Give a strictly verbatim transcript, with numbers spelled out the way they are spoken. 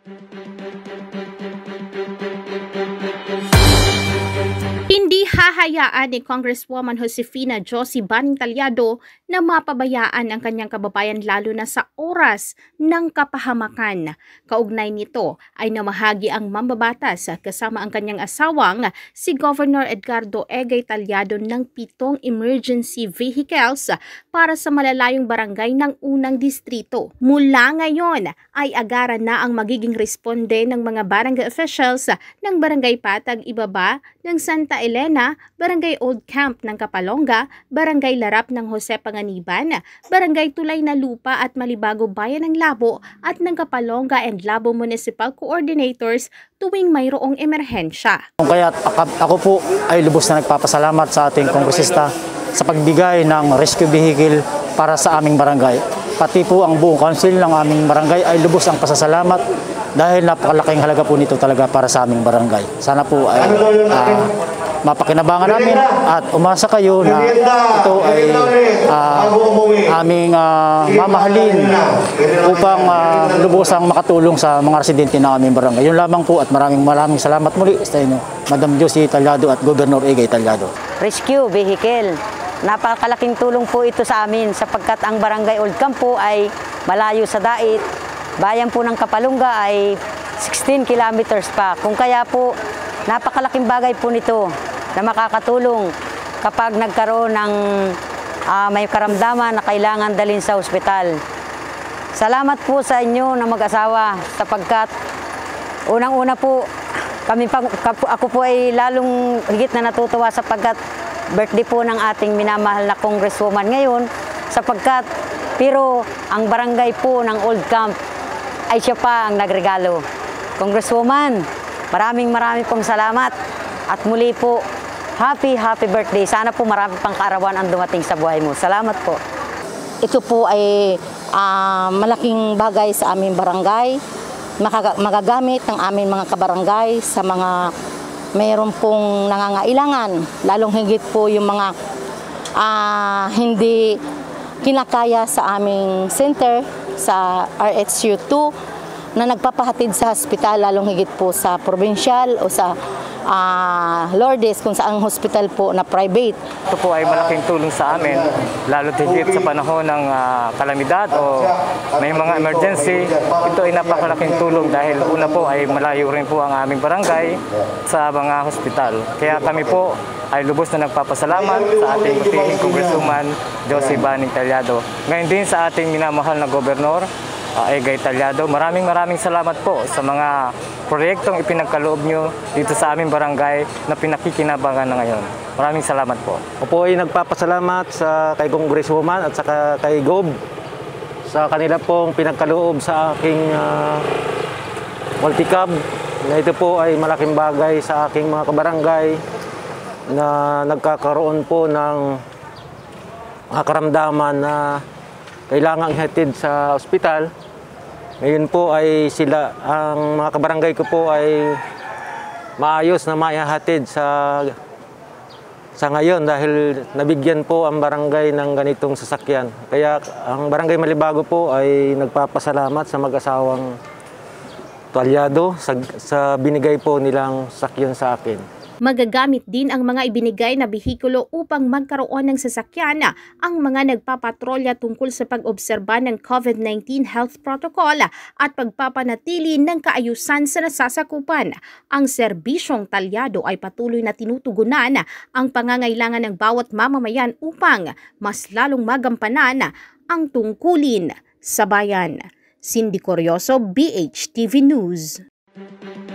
Hindi hahayaan ni Congresswoman Josefina Josie Banning Talyado na mapabayaan ang kanyang kababayan lalo na sa oras ng kapahamakan. Kaugnay nito ay namahagi ang mambabatas kasama ang kanyang asawang si Governor Edgardo Egay Talyado ng pitong emergency vehicles para sa malalayong barangay ng unang distrito. Mula ngayon ay agaran na ang magiging responde ng mga barangay officials ng Barangay Patag Ibaba ng Santa Elena, Barangay Old Camp ng Kapalonga, Barangay Larap ng Jose Panganiban, Barangay Tulay na Lupa at Malibago Bayan ng Labo at ng Kapalonga and Labo Municipal Coordinators tuwing mayroong emerhensya. Kaya ako po ay lubos na nagpapasalamat sa ating kongresista sa pagbigay ng rescue vehicle para sa aming barangay. Pati po ang buong council ng aming barangay ay lubos ang pasasalamat dahil napakalaking halaga po nito talaga para sa aming barangay. Sana po ay uh, mapakinabangan namin at umasa kayo na ito ay uh, aming uh, mamahalin upang uh, lubosang makatulong sa mga residente ng aming barangay. Yun lamang po at maraming maraming salamat muli sa inyo, Madam Josie Talyado at Governor Egay Talyado. Rescue vehicle. Napakalaking tulong po ito sa amin sapagkat ang Barangay Old Camp po ay malayo sa dait. Bayan po ng Kapalonga ay sixteen kilometers pa. Kung kaya po, napakalaking bagay po nito na makakatulong kapag nagkaroon ng uh, may karamdaman na kailangan dalhin sa ospital. Salamat po sa inyo na mag-asawa sapagkat unang-una po, kami pa, ako po ay lalong higit na natutuwa sapagkat birthday po ng ating minamahal na Congresswoman ngayon sapagkat pero ang barangay po ng Old Camp ay siya pa ang nagregalo. Congresswoman, maraming maraming pong salamat at muli po, happy happy birthday. Sana po marami pang kaarawan ang dumating sa buhay mo. Salamat po. Ito po ay uh, malaking bagay sa aming barangay. Magagamit ng aming mga kabarangay sa mga mayroon pong nangangailangan, lalong higit po yung mga uh, hindi kinakaya sa aming center sa R H U two na nagpapahatid sa hospital, lalong higit po sa provincial o sa uh, Lourdes kung saang hospital po na private. Ito po ay malaking tulong sa amin, lalo higit sa panahon ng uh, kalamidad o may mga emergency. Ito ay napakalaking tulong dahil una po ay malayo rin po ang aming barangay sa mga hospital. Kaya kami po ay lubos na nagpapasalamat sa ating butihing Congresswoman Josie Banning Talyado. Ngayon din sa ating minamahal na Gobernur uh, Egay Talyado. Maraming maraming salamat po sa mga proyektong ipinagkaloob nyo dito sa aming barangay na pinakikinabangan na ngayon. Maraming salamat po. Ako po ay nagpapasalamat sa kay Congresswoman at saka kay Gob sa kanila pong pinagkaloob sa aking uh, multi-cab. Na ito po ay malaking bagay sa aking mga kabarangay na nagkakaroon po ng mga karamdaman na kailangang ihatid sa ospital. Ngayon po ay sila, ang mga kabarangay ko po ay maayos na maihatid sa sa ngayon dahil nabigyan po ang barangay ng ganitong sasakyan. Kaya ang Barangay Malibago po ay nagpapasalamat sa mag-asawang Talyado sa, sa binigay po nilang sasakyan sa akin. Magagamit din ang mga ibinigay na behikulo upang magkaroon ng sasakyan ang mga nagpapatrolya tungkol sa pag-obserba ng COVID nineteen health protocol at pagpapanatili ng kaayusan sa nasasakupan. Ang serbisyong Talyado ay patuloy na tinutugunan ang pangangailangan ng bawat mamamayan upang mas lalong magampanan ang tungkulin sa bayan. Cindy Corioso, B H T V News.